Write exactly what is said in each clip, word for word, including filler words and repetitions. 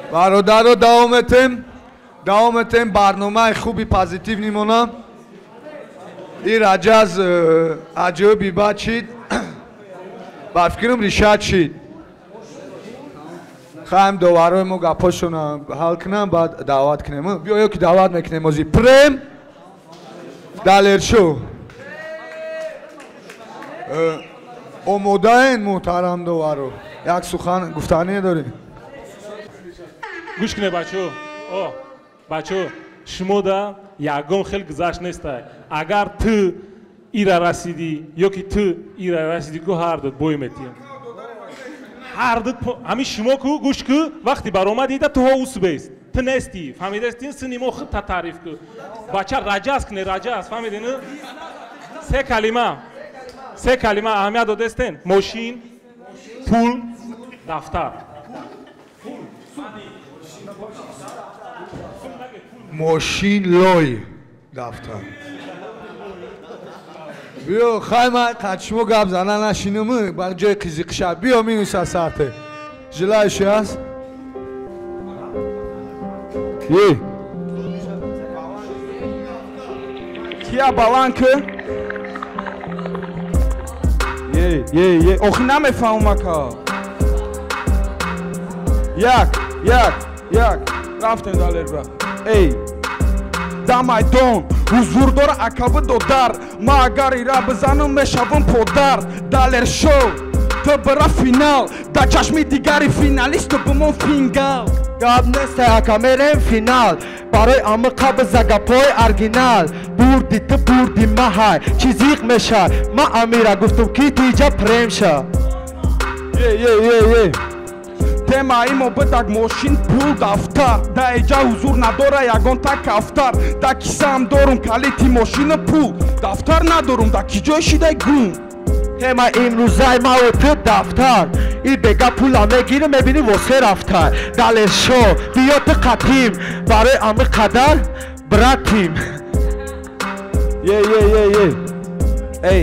برادرها دوام اتم دوام اتم برنامه خوبی پازیتیو نیمونا این رجز عجبی بد شید با فکرم ریشت شید خواهیم دوباره ما گپاشون حل کنم بعد دعوت کنیم بیا یکی دعوت میکنیم ازی پریم دلرشو اوموده این محترم دوباره یک سخن گفتنی داری گوش کنه بچه او بچه شما دا یکم خیلی گذشت نیسته اگر تو ایره رسیدی یا که تو ایره رسیدی که هر داد بوی میتیم هر داد همین شما که گوش که وقتی بر آمدی تو ها اوس بیست تو نیستی فهمیده استی سنی ما خود تا تعریف که بچه رجاز کنه رجاز فهمیده نه سه کلمه سه کلمه اهمیت داده استین ماشین پول دفتر ماشین لای دفتر بیا خواهی من قدشمو گب زنن نشینمه بر جای قیزیق شد بیا می نیسه ساعته جلایشی هست یه کیا بالانکه یه یه یه آخی نمیفهمم که یک یک یک رفتیم دالر با ای دمایدون حضور داره عقب دودر ما اگر ایرا بزنم میشوم پودر دالر شو تو برا فینال دا چشمی دیگری فینالیست بمون فینگال گاب نیسته اکا میریم فینال برای امقا بزگا پای ارگینال بوردی تو بوردی ما های چیزیق میشه ما امیره گفتم کی تیجا پریم شه یه یه یه یه تما ایمو بدک ماشین پول دفتر دا ایجا حضور نداره یگان تا کفتر دا کیسه هم دارم کلیتی ماشین پول دفتر ندارم دا کی جای شیده گون تما امروزای ما و تو دفتر ای بگا پولا میگیره میبینی واسه رفتر دل شو بیا تو قطیم برای امه قدر براتیم یه یه یه یه ای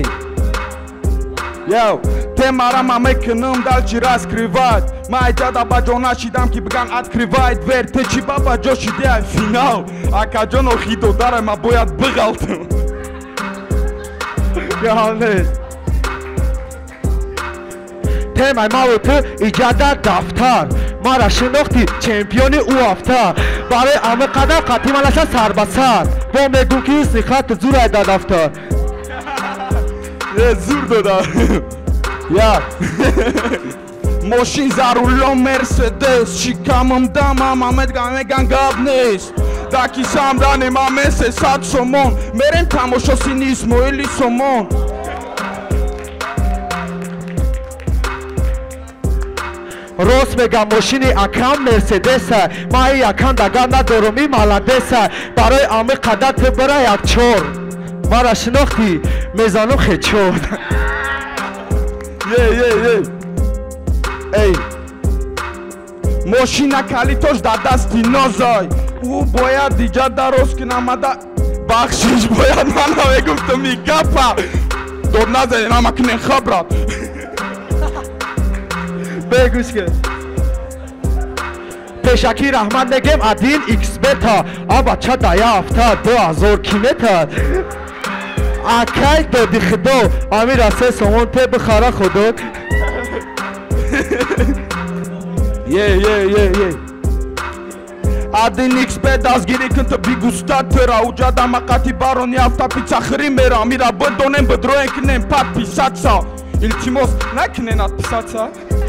یو تما را ما میکنم دل چیرا سکریوایت ما ایجا دا با جانا شیدم که بگن ادکریوایت ور ته چی بابا جا شیده فینال اکا جانو خیدو داره ما باید بغلتم یعنی تما ما و تو ایجاد دفتر ما را شناختی چمپیون او افتر برای امه قدر قطیم علشان سر بسر با میگون که این سیخت زور ایده دفتر یه زور دادا یا ماشین زرولو مرسدس شکمم دمم همه گم گاب نیست دا کیسم دا نما مثل صد سومون میریم تماشا سینیس مویلی سومون راست میگم ماشینی اکم مرسدسه ما ای اکم دگم ندارمی مالدسه برای امه قدر تو برای یک چور ما را شناختی میزانو خیچور یه یه یه ای ماشین کلیتاش در دستی نازای او باید دیگه درست کنم مده بخشش باید من همه گفتم میگفه دور نزنی نمکنین خبرات بگوش که پیشکی رحمت نگیم ادین ایکس بتا آبا چه دایه افتا دو هزار کیلومتر اکی دادی خدا امیر اسه سومون ته بخاره خودت یه یه یه یه ادین ایکس بتا از گیری کن تو بیگوستا ترا اوجا دم قطی بارونی افتا پیچا خری میرا میرا بدونیم بدروین کنیم پت پیسات سا ایلتیموس نکنین ات پیسات سا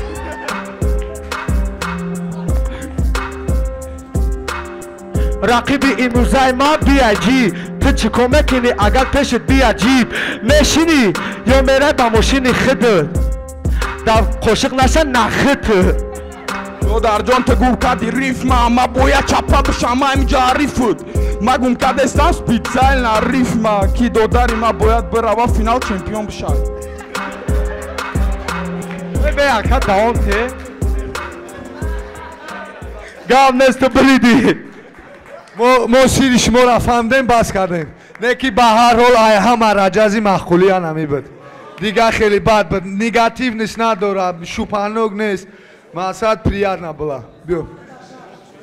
رقیبی امروزای ما بیاجی تو چیکو میکنی اگر پیشت بیاجیب میشینی یا میره با ماشینی خودت در قاشق نشه نخت تو در جان تو گم کردی ریف ما ما باید چپا بشم ما اینجا ریفت ما گم کرده استان سپیتزایل نا ریف ما کی دو داری ما باید بروا فینال چمپیون بشن به اکا دوام ته گام نست بریدی ما سیری شما را فهمدیم بس کردیم نکی به هر حال آیه همه رجزی مخولی ها نمی بود دیگه خیلی بد بود نگاتیو نیست نداره شوپانوگ نیست ماساد پریار نبولا بیو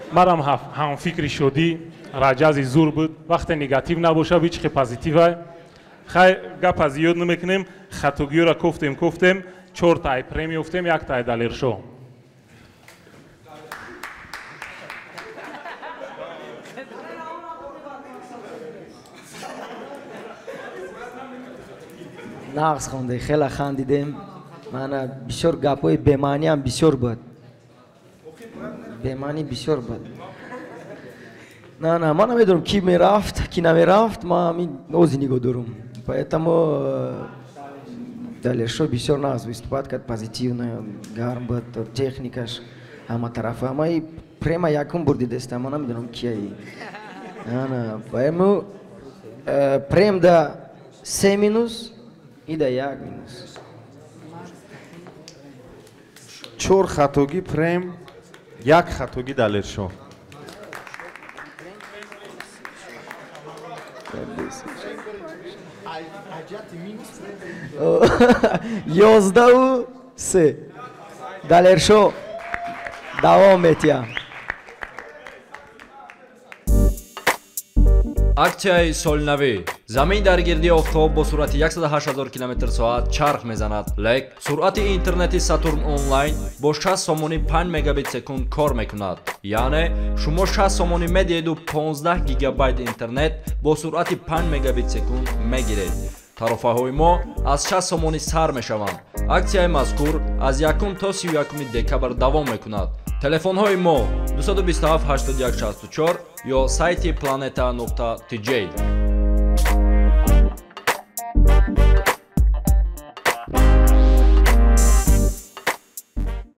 марам ҳам фикри шодӣ раҷази зур буд вақте негатив набоша бичихи позитивай хай гапа зиёд намекунем хатогиёра кофтем кофтем чортай прем ёфтем яктай далершо нағз хонде хела хандидем мана бисёр гапҳои бемаъниам бисёр буд бемаънӣ бисёр буд на на ман намедонам ки мерафт ки намерафт ман ҳамин ози нигоҳ дорам поэтому далершо бисёр нағз выступат кард позитивно гарм буд техникаш ҳама тарафа ҳамаи према якум бурдидеста ман намедонам кияи на поэтому прем да се минус ида як минус чор хатогӣ прем як хатогӣ далершо ёздаву се далершо давом метиҳам аксияи солнавӣ замин дар гирди офтоб бо суръати сад и ҳашт ҳазор километр соат чарх мезанад лек суръати интернети сатурн онлайн бо шаст сомони панҷ мегабит секунд кор мекунад яъне шумо шаст сомонӣ медиҳеду понздаҳ гигабайт интернет бо суръати панҷ мегабит секунд мегиред тарофаҳои мо аз шаст сомонӣ сар мешаванд аксияи мазкур аз якум то сию якуми декабр давом мекунад телефонҳои мо ду бисту ҳафт ҳаштод и як шасту чор ё сайти planeta нуқта tj